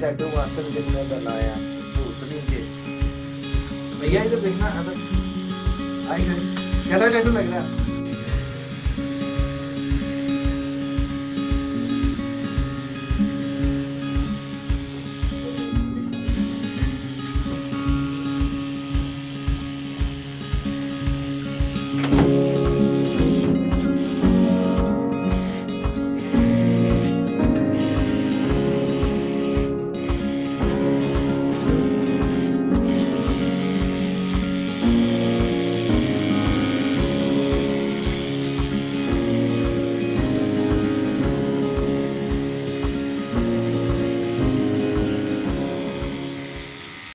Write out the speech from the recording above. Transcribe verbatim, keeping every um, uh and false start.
Tattoo master किसने बनाया? भूतनी के भैया इधर देखना। अगर आई गाइस कैसा टैटू लग रहा है?